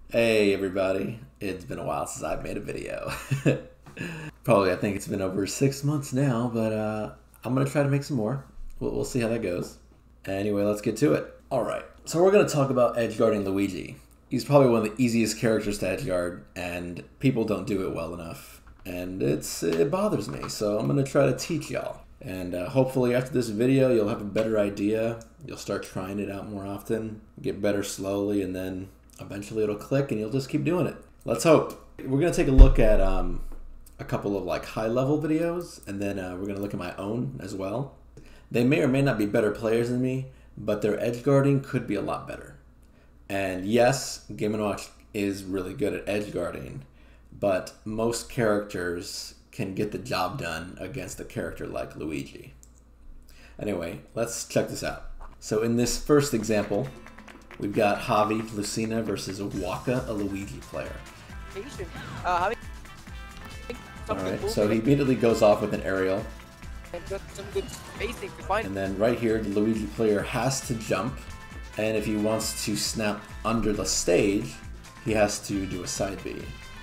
Hey everybody, it's been a while since I've made a video. Probably, I think it's been over 6 months now, but I'm gonna try to make some more. We'll see how that goes. Anyway, let's get to it. Alright, so we're gonna talk about edgeguarding Luigi. He's probably one of the easiest characters to edgeguard, and people don't do it well enough. And it bothers me, so I'm gonna try to teach y'all. And hopefully after this video, you'll have a better idea. You'll start trying it out more often, get better slowly, and then eventually it'll click and you'll just keep doing it. Let's hope. We're going to take a look at a couple of like high-level videos, and then we're going to look at my own as well. They may or may not be better players than me, but their edge guarding could be a lot better. And yes, Game & Watch is really good at edge guarding, but most characters can get the job done against a character like Luigi. Anyway, let's check this out. So in this first example, we've got Javi Lucina versus Waka, a Luigi player. Alright, so he immediately goes off with an aerial. And then right here, the Luigi player has to jump. And if he wants to snap under the stage, he has to do a side B.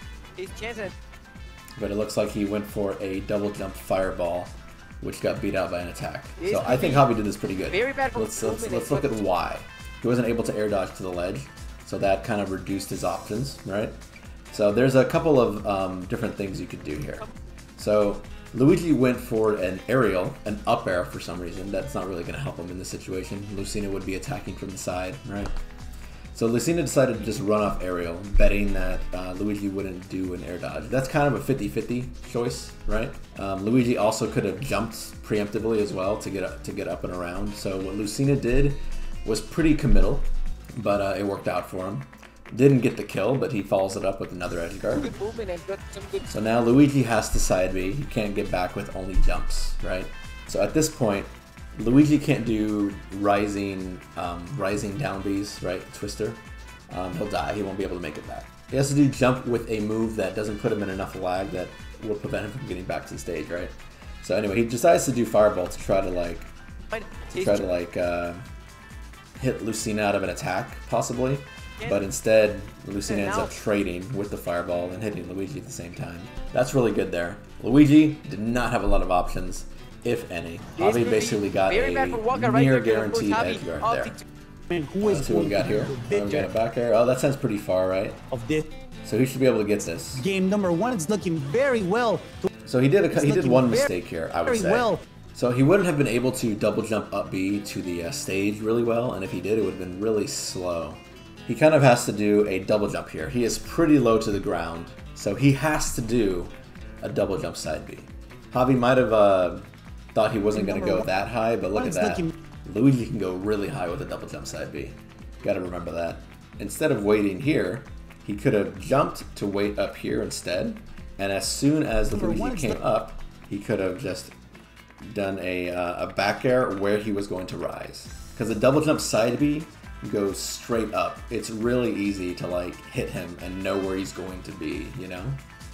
But it looks like he went for a double jump fireball, which got beat out by an attack. So I think Javi did this pretty good. Let's look at why. He wasn't able to air dodge to the ledge, so that kind of reduced his options, right? So there's a couple of different things you could do here. So Luigi went for an aerial, an up air for some reason. That's not really going to help him in this situation. Lucina would be attacking from the side, right? So Lucina decided to just run off aerial, betting that Luigi wouldn't do an air dodge. That's kind of a 50-50 choice, right? Luigi also could have jumped preemptively as well to get up and around. So what Lucina did was pretty committal, but it worked out for him. Didn't get the kill, but he follows it up with another edge guard. So now Luigi has to side B. He can't get back with only jumps, right? So at this point, Luigi can't do rising down Bs, right? Twister. He'll die. He won't be able to make it back. He has to do jump with a move that doesn't put him in enough lag that will prevent him from getting back to the stage, right? So anyway, he decides to do fireball to try to hit Lucina out of an attack, possibly. But instead, Lucina ends up trading with the fireball and hitting Luigi at the same time. That's really good there. Luigi did not have a lot of options, if any. Javi basically got a near guaranteed edge guard there. Let's see what we got here. We got a back air. Oh, that sounds pretty far, right? So he should be able to get this. Game number one is looking very well. So he did one mistake here, I would say. So he wouldn't have been able to double jump up B to the stage really well, and if he did, it would have been really slow. He kind of has to do a double jump here. He is pretty low to the ground, so he has to do a double jump side B. Javi might have thought he wasn't going to go that high, but look at that. Luigi can go really high with a double jump side B. Got to remember that. Instead of waiting here, he could have jumped to wait up here instead, and as soon as Luigi came up, he could have just done a back air where he was going to rise. Because a double jump side B goes straight up. It's really easy to like hit him and know where he's going to be, you know?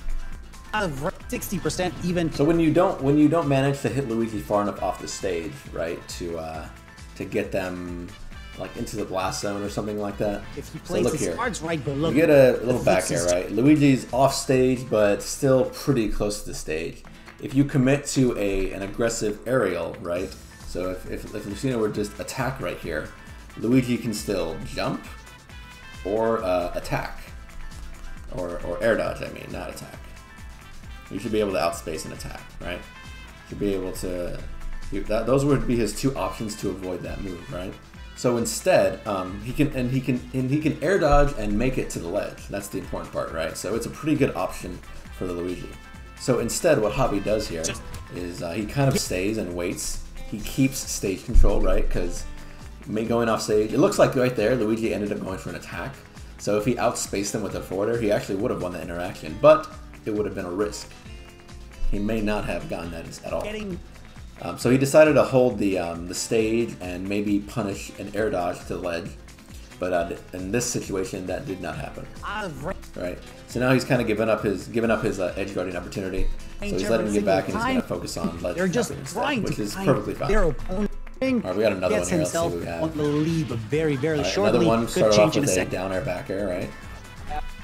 60% even. So when you don't manage to hit Luigi far enough off the stage, right, to get them like into the blast zone or something like that. If he plays his cards right, but look, you get a little back air, right? Luigi's off stage, but still pretty close to the stage. If you commit to an aggressive aerial, right? So if Lucina were to just attack right here, Luigi can still jump or attack. Or air dodge, I mean, not attack. You should be able to outspace an attack, right? Should be able to... those would be his two options to avoid that move, right? So instead, he can air dodge and make it to the ledge. That's the important part, right? So it's a pretty good option for the Luigi. So instead, what Javi does here is he kind of stays and waits. He keeps stage control, right? Because going off stage, it looks like right there, Luigi ended up going for an attack. So if he outspaced him with a forward air, he actually would have won the interaction, but it would have been a risk. He may not have gotten that at all. So he decided to hold the stage and maybe punish an air dodge to the ledge. But in this situation, that did not happen. Right. So now he's kind of given up his edge guarding opportunity. So he's letting him get back and he's going to focus on ledge instead, which is perfectly fine. Alright, we got another one here. Let's see what we have. On the lead, but very, very shortly. Another one started off with a down air back air, right?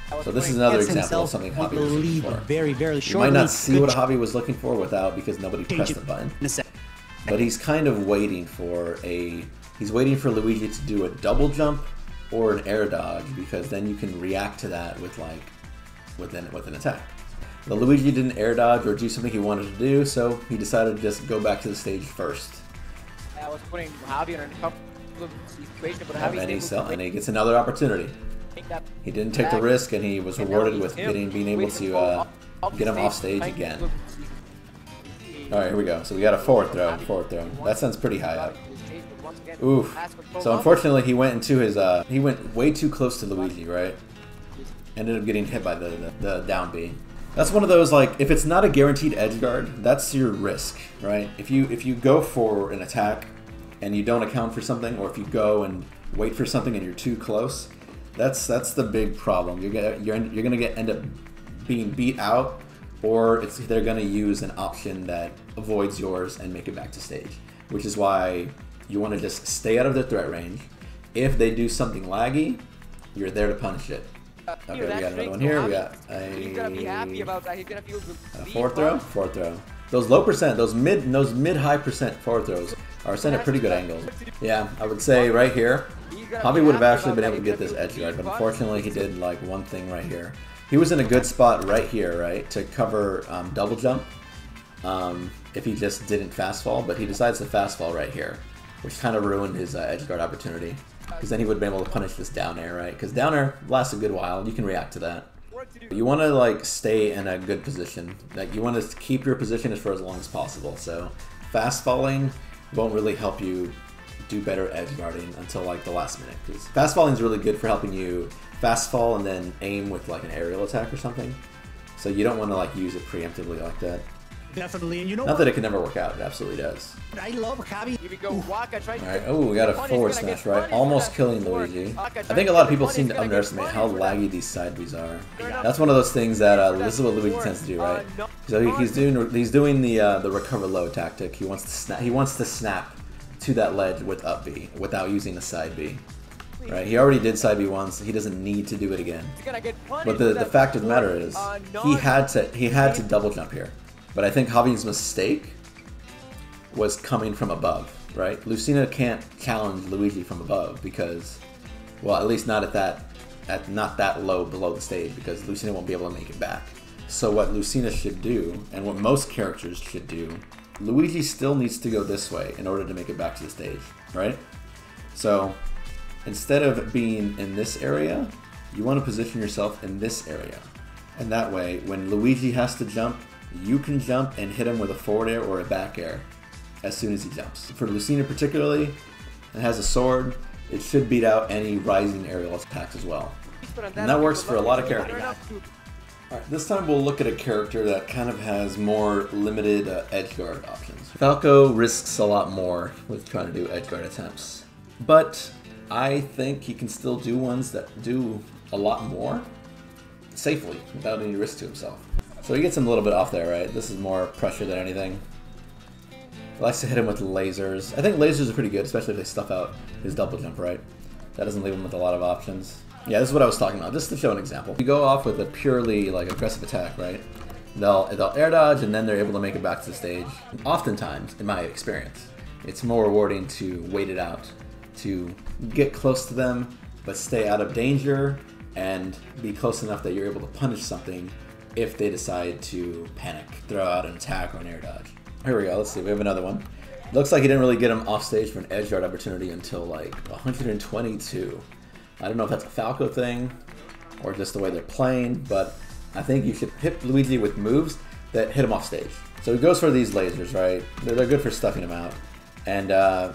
So this is another example of something Javi was looking for. Very You might not see what Javi was looking for without because nobody pressed the button. But he's kind of waiting for Luigi to do a double jump or an air dodge, because then you can react to that with an attack. But Luigi didn't air dodge or do something he wanted to do, so he decided to just go back to the stage first. I was putting Javi in a tough situation, but And he gets another opportunity. He didn't take the risk, and he was rewarded with being able to get him off stage again. Alright, here we go. So we got a forward throw. That sounds pretty high up. Oof. So unfortunately he went into his he went way too close to Luigi, right? Ended up getting hit by the down B. That's one of those, like, if it's not a guaranteed edge guard, that's your risk, right? If you go for an attack and you don't account for something, or if you go and wait for something and you're too close, that's the big problem. You're gonna end up being beat out, or they're gonna use an option that avoids yours and make it back to stage. Which is why you want to just stay out of their threat range. If they do something laggy, you're there to punish it. Okay, we got another one here. We got a forward throw. Those low percent, those mid-high percent forward throws are sent at pretty good angles. Yeah, I would say right here, Javi would have actually been able to get this edge guard, but unfortunately he did like one thing right here. He was in a good spot right here, right, to cover double jump if he just didn't fast fall, but he decides to fast fall right here, which kind of ruined his edge guard opportunity. Because then he would have been able to punish this down air, right? Because down air lasts a good while, and you can react to that. But you want to like stay in a good position. Like you want to keep your position for as long as possible. So fast falling won't really help you do better edge guarding until like the last minute. Because fast falling is really good for helping you fast fall and then aim with like an aerial attack or something. So you don't want to like use it preemptively like that. Definitely, and you know not that it can never work out, it absolutely does. I love Javi. Here we go, Waka tries Alright, oh, we got a forward smash, right? Almost killing Luigi. I think a lot of people seem to underestimate how laggy these side Bs are. That's one of those things that, this is what Luigi tends to do, right? So he's doing the recover low tactic. He wants to snap to that ledge with up B without using the side B. Right, he already did side B once. He doesn't need to do it again. But the fact of the matter is, he had to double jump here. But I think Javi's mistake was coming from above, right? Lucina can't challenge Luigi from above because, well, at least not not that low below the stage, because Lucina won't be able to make it back. So what Lucina should do, and what most characters should do, Luigi still needs to go this way in order to make it back to the stage, right? So instead of being in this area, you want to position yourself in this area. And that way, when Luigi has to jump, you can jump and hit him with a forward air or a back air as soon as he jumps. For Lucina particularly, it has a sword, it should beat out any rising aerial attacks as well. And that works for a lot of characters. Alright, this time we'll look at a character that kind of has more limited edge guard options. Falco risks a lot more with trying to do edge guard attempts, but I think he can still do ones that do a lot more safely without any risk to himself. So he gets him a little bit off there, right? This is more pressure than anything. He likes to hit him with lasers. I think lasers are pretty good, especially if they stuff out his double jump, right? That doesn't leave him with a lot of options. Yeah, this is what I was talking about, just to show an example. You go off with a purely like aggressive attack, right? They'll air dodge and then they're able to make it back to the stage. Oftentimes, in my experience, it's more rewarding to wait it out, to get close to them, but stay out of danger and be close enough that you're able to punish something if they decide to panic, throw out an attack or an air dodge. Here we go, let's see, we have another one. Looks like he didn't really get him off stage for an edge guard opportunity until like 122. I don't know if that's a Falco thing or just the way they're playing, but I think you should hit Luigi with moves that hit him off stage. So he goes for these lasers, right? They're good for stuffing him out. And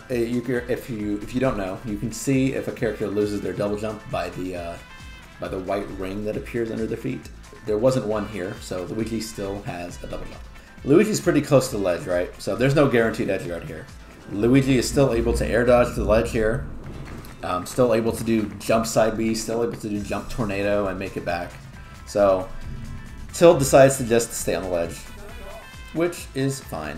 if you don't know, you can see if a character loses their double jump by the white ring that appears under their feet. There wasn't one here, so Luigi still has a double jump. Luigi's pretty close to the ledge, right? So there's no guaranteed edge guard here. Luigi is still able to air dodge to the ledge here. Still able to do jump side B, still able to do jump tornado and make it back. So Tilt decides to just stay on the ledge, which is fine.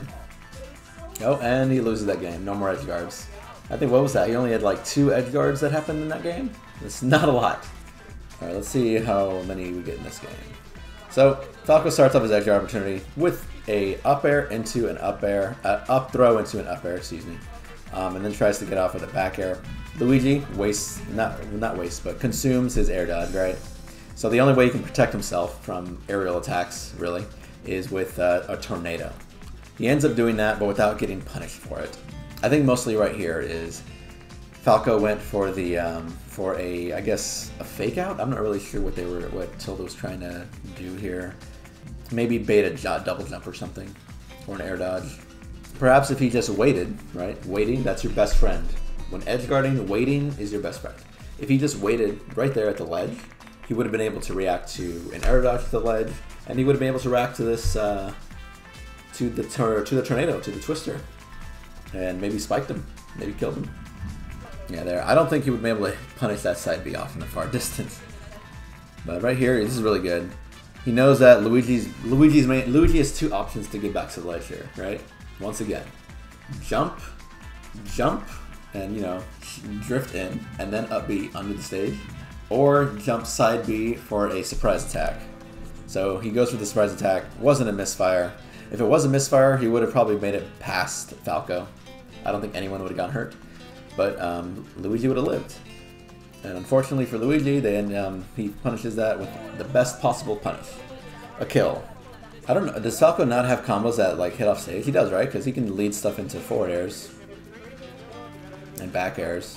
Oh, and he loses that game. No more edge guards. I think, what was that? He only had like 2 edge guards that happened in that game? It's not a lot. Alright, let's see how many we get in this game. So, Falco starts off his edge guard opportunity with a up air into an up air, up throw into an up air, excuse me. And then tries to get off with a back air. Luigi wastes, not wastes, but consumes his air dodge, right? So the only way he can protect himself from aerial attacks, really, is with a tornado. He ends up doing that, but without getting punished for it. I think mostly right here is Falco went for the I guess a fake out. I'm not really sure what Tilda was trying to do here. Maybe bait a double jump or something, or an air dodge. Perhaps if he just waited, right? Waiting, that's your best friend. When edge guarding, waiting is your best friend. If he just waited right there at the ledge, he would have been able to react to an air dodge to the ledge, and he would have been able to react to this to the tornado, to the twister, and maybe spiked him, maybe killed him. Yeah, there. I don't think he would be able to punish that side B off in the far distance. But right here, this is really good. He knows that Luigi has two options to get back to the ledge here, right? Once again, jump, and drift in, and then up B under the stage, or jump side B for a surprise attack. So he goes for the surprise attack. Wasn't a misfire. If it was a misfire, he would have probably made it past Falco. I don't think anyone would have gotten hurt, but Luigi would have lived. And unfortunately for Luigi, he punishes that with the best possible punish, a kill. I don't know. Does Falco not have combos that like hit off stage? He does, right? Because he can lead stuff into forward airs and back airs.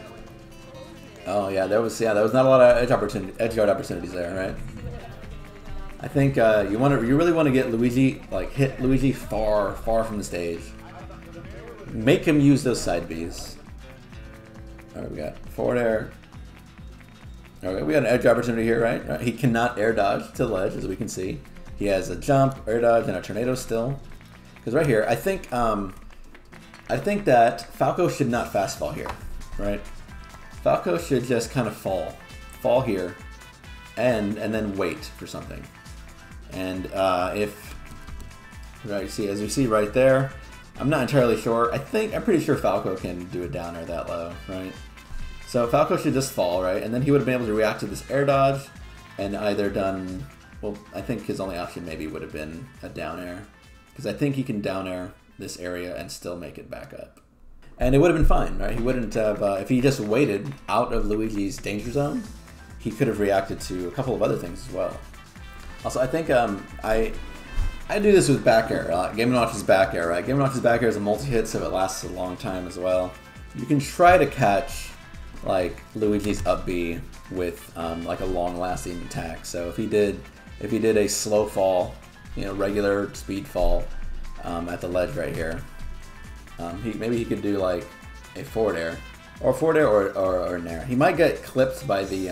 Oh yeah, there was not a lot of edge guard opportunities there, right? I think you really want to get Luigi, like hit Luigi far from the stage. Make him use those side Bs. Alright, we got forward air. Alright, we got an edge opportunity here, right? He cannot air dodge to the ledge, as we can see. He has a jump, air dodge, and a tornado still. Because right here, I think that Falco should not fast fall here, right? Falco should just kind of fall here, and then wait for something. And as you see right there, I'm not entirely sure. I'm pretty sure Falco can do a down air that low, right? So Falco should just fall, right? And then he would have been able to react to this air dodge, and either done. Well, I think his only option maybe would have been a down air, because I think he can down air this area and still make it back up. And it would have been fine, right? He wouldn't have, if he just waited out of Luigi's danger zone, he could have reacted to a couple of other things as well. Also, I think I do this with back air. Game & Watch's back air, right? Game & Watch's back air is a multi-hit, so it lasts a long time as well. You can try to catch like Luigi's up B with like a long-lasting attack. So if he did a slow fall, regular speed fall at the ledge right here, maybe he could do like a forward air, or an air. He might get clipped by the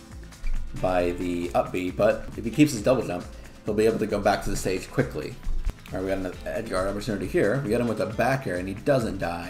up B, but if he keeps his double jump, he'll be able to go back to the stage quickly. All right, we got an edge guard opportunity here. We got him with a back air, and he doesn't die.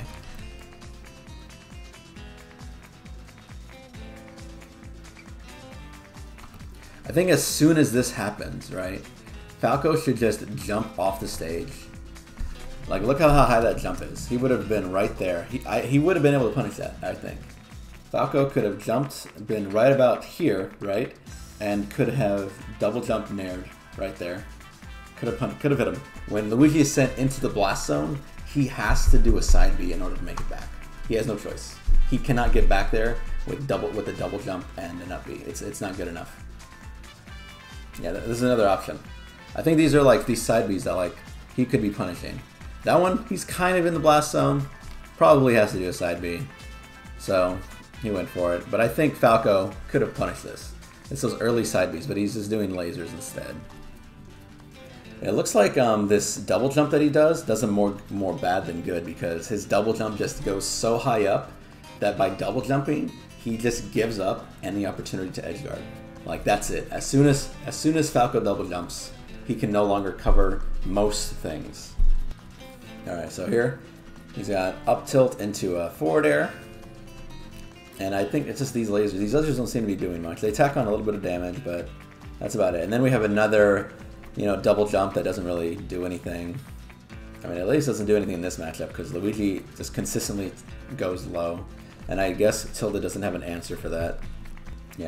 I think as soon as this happens, right, Falco should just jump off the stage. Like, look how high that jump is. He would have been right there. He would have been able to punish that, I think. Falco could have jumped, been right about here, right, and could have double jumped nared right there. Could have hit him. When Luigi is sent into the blast zone, he has to do a side B in order to make it back. He has no choice. He cannot get back there with a double jump and an up B. It's not good enough. Yeah, this is another option. I think these are like these side Bs that like he could be punishing. That one, he's kind of in the blast zone. Probably has to do a side B. So he went for it. But I think Falco could have punished this. It's those early side Bs, but he's just doing lasers instead. It looks like this double jump that he does him more bad than good, because his double jump just goes so high up that by double jumping, he just gives up any opportunity to edge guard. Like, that's it. As soon as Falco double jumps, he can no longer cover most things. Alright, so here, he's got up tilt into a forward air. And I think it's just these lasers. These lasers don't seem to be doing much. They tack on a little bit of damage, but that's about it. And then we have another, double jump that doesn't really do anything. I mean, at least doesn't do anything in this matchup, because Luigi just consistently goes low. And I guess Tilda doesn't have an answer for that. Yeah.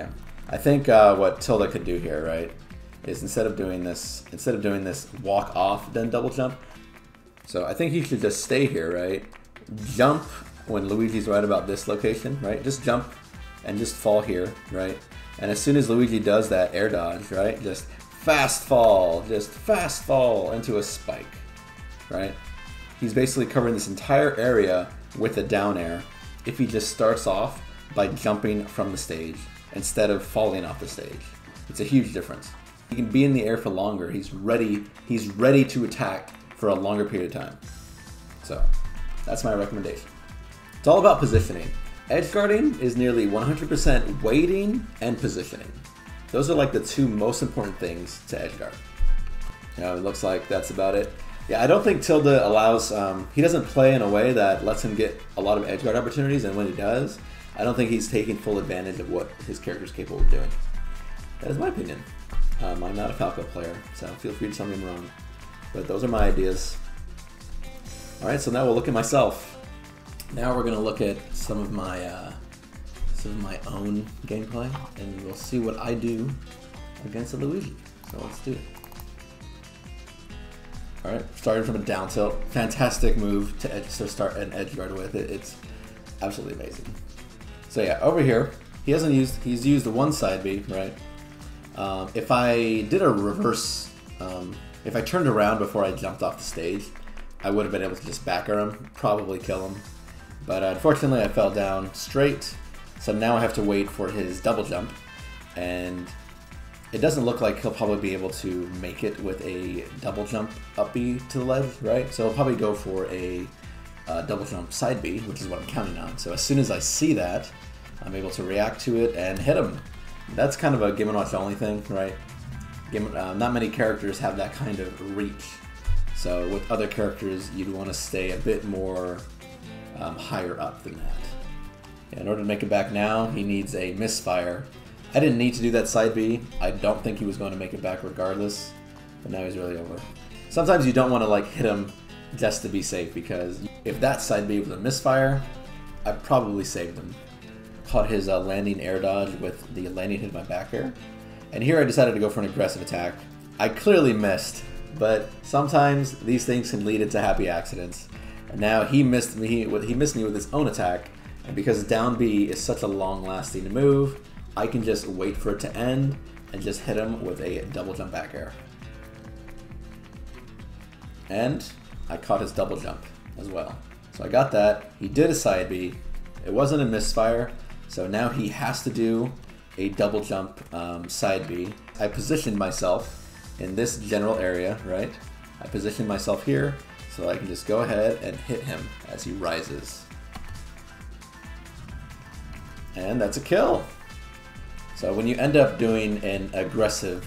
I think what Tilda could do here, right, is instead of doing this walk off then double jump. So I think he should just stay here, right? Jump when Luigi's right about this location, right? Just jump and just fall here, right? And as soon as Luigi does that air dodge, right, just fast fall into a spike, right? He's basically covering this entire area with a down air if he just starts off by jumping from the stage instead of falling off the stage. It's a huge difference. He can be in the air for longer. He's ready to attack for a longer period of time. So that's my recommendation. It's all about positioning. Edge guarding is nearly 100% waiting and positioning. Those are like the two most important things to edge guard. It looks like that's about it. Yeah, I don't think Tilda allows, he doesn't play in a way that lets him get a lot of edge guard opportunities, and when he does, I don't think he's taking full advantage of what his character is capable of doing. That is my opinion. I'm not a Falco player, so feel free to tell me I'm wrong. But those are my ideas. Alright, so now we'll look at myself. Now we're going to look at some of my own gameplay, and we'll see what I do against a Luigi. So let's do it. Alright, starting from a down tilt. Fantastic move to start an edge guard with. It's absolutely amazing. So yeah, over here, he's used the one side B, right? If I did a reverse, if I turned around before I jumped off the stage, I would have been able to just back air him, probably kill him. But unfortunately, I fell down straight, so now I have to wait for his double jump, and it doesn't look like he'll probably be able to make it with a double jump up B to the ledge, right? So he'll probably go for a double jump side B, which is what I'm counting on. So as soon as I see that, I'm able to react to it and hit him. That's kind of a Game & Watch only thing, right? Not many characters have that kind of reach. So with other characters, you'd want to stay a bit more higher up than that. In order to make it back now, he needs a misfire. I didn't need to do that side B. I don't think he was going to make it back regardless, but now he's really over. Sometimes you don't want to like hit him just to be safe, because if that side B was a misfire, I probably saved him. Caught his landing air dodge with the landing hit my back air. And here I decided to go for an aggressive attack. I clearly missed, but sometimes these things can lead into happy accidents. And now he missed me with his own attack, and because down B is such a long-lasting move, I can just wait for it to end and just hit him with a double jump back air. And I caught his double jump as well. So I got that. He did a side B. It wasn't a misfire, so now he has to do a double jump side B. I positioned myself in this general area, right? I positioned myself here so I can just go ahead and hit him as he rises. And that's a kill. So when you end up doing an aggressive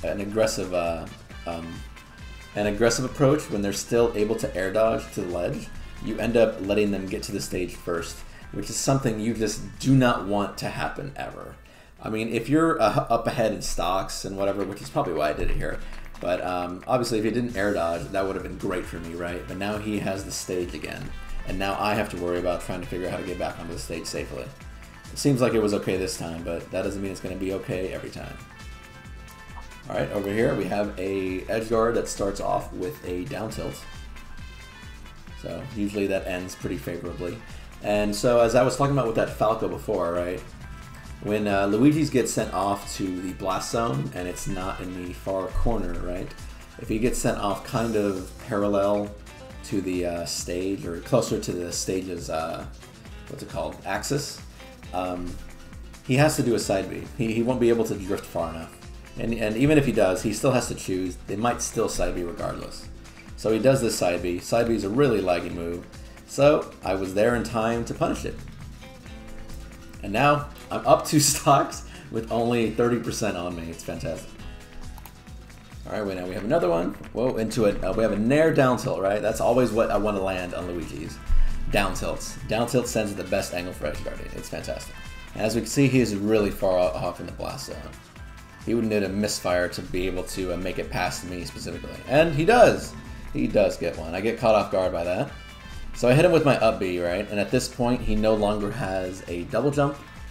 approach when they're still able to air dodge to the ledge, you end up letting them get to the stage first, which is something you just do not want to happen ever. I mean, if you're up ahead in stocks and whatever, which is probably why I did it here, but obviously if he didn't air dodge, that would have been great for me, right? But now he has the stage again, and now I have to worry about trying to figure out how to get back onto the stage safely. It seems like it was okay this time, but that doesn't mean it's going to be okay every time. Alright, over here we have a edge guard that starts off with a down tilt. So usually that ends pretty favorably. And so as I was talking about with that Falco before, right? When Luigi's gets sent off to the blast zone and it's not in the far corner, right? If he gets sent off kind of parallel to the stage, or closer to the stage's, what's it called, axis, he has to do a side B. He won't be able to drift far enough. And even if he does, he still has to choose. They might still side B regardless. So he does this side B. Side B is a really laggy move. So I was there in time to punish it. And now I'm up 2 stocks with only 30% on me. It's fantastic. Alright, now we have another one. Whoa, into it. We have a Nair down tilt, right? That's always what I want to land on Luigi's. Down tilts. Down tilt sends the best angle for edge guarding. It's fantastic. And as we can see, he is really far off in the blast zone. He would need a misfire to be able to make it past me specifically. And he does! He does get one. I get caught off guard by that. So I hit him with my up B, right? And at this point, he no longer has a double jump.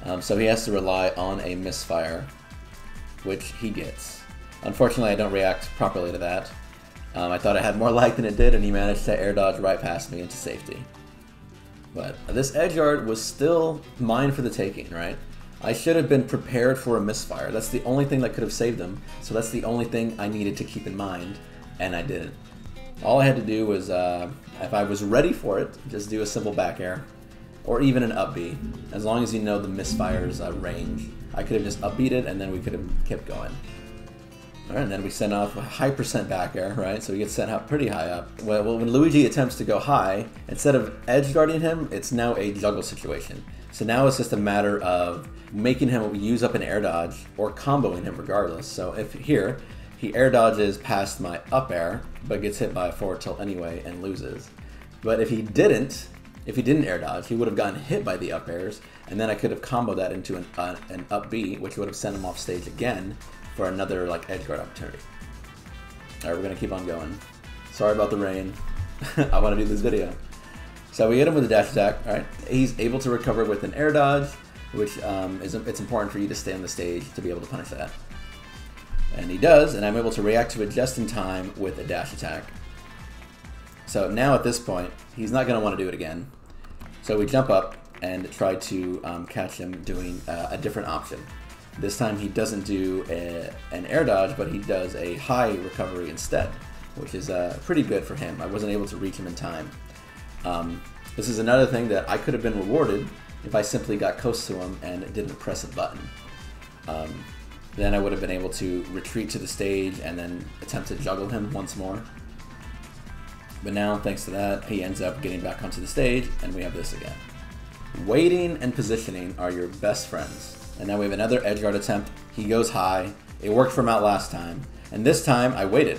So he has to rely on a misfire, which he gets. Unfortunately, I don't react properly to that. I thought it had more lag than it did, and he managed to air dodge right past me into safety. But this edge guard was still mine for the taking, right? I should have been prepared for a misfire. That's the only thing that could have saved him, so that's the only thing I needed to keep in mind, and I didn't. All I had to do was, if I was ready for it, just do a simple back air, or even an up B, as long as you know the misfire's range. I could have just up beat it, and then we could have kept going. Alright, and then we send off a high percent back air, right? So we get sent up pretty high up. Well, when Luigi attempts to go high, instead of edge guarding him, it's now a juggle situation. So now it's just a matter of making him use up an air dodge or comboing him regardless. So if here, he air dodges past my up air, but gets hit by a forward tilt anyway and loses. But if he didn't air dodge, he would have gotten hit by the up airs, and then I could have comboed that into an up B, which would have sent him off stage again for another like edge guard opportunity. Alright, we're gonna keep on going. Sorry about the rain. I want to do this video. So we hit him with a dash attack, right? He's able to recover with an air dodge, which it's important for you to stay on the stage to be able to punish that. And he does, and I'm able to react to it just in time with a dash attack. So now at this point, he's not going to want to do it again. So we jump up and try to catch him doing a different option. This time he doesn't do an air dodge, but he does a high recovery instead, which is pretty good for him. I wasn't able to reach him in time. This is another thing that I could have been rewarded if I simply got close to him and didn't press a button. Then I would have been able to retreat to the stage and then attempt to juggle him once more. But now, thanks to that, he ends up getting back onto the stage, and we have this again. Waiting and positioning are your best friends. And now we have another edge guard attempt. He goes high. It worked for him out last time. And this time, I waited.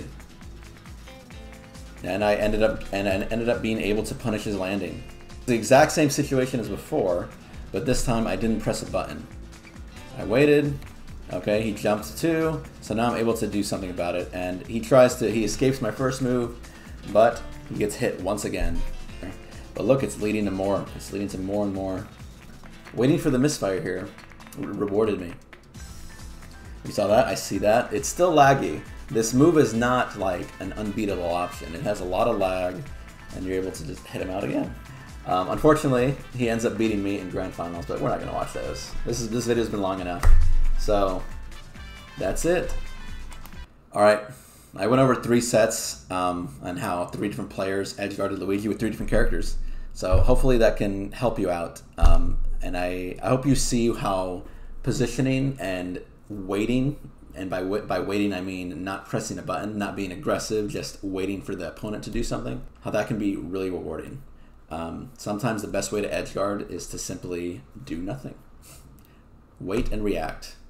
And I ended up being able to punish his landing. The exact same situation as before, but this time I didn't press a button. I waited. Okay, he jumped too, so now I'm able to do something about it. And he escapes my first move, but he gets hit once again. But look, it's leading to more. It's leading to more and more. Waiting for the misfire here rewarded me. You saw that? I see that. It's still laggy. This move is not like an unbeatable option. It has a lot of lag, and you're able to just hit him out again. Unfortunately, he ends up beating me in grand finals, but we're not going to watch those. This video's been long enough. So, that's it. Alright, I went over 3 sets on how 3 different players edgeguarded Luigi with 3 different characters. So hopefully that can help you out. And I hope you see how positioning and waiting, and by waiting I mean not pressing a button, not being aggressive, just waiting for the opponent to do something, how that can be really rewarding. Sometimes the best way to edgeguard is to simply do nothing. Wait and react.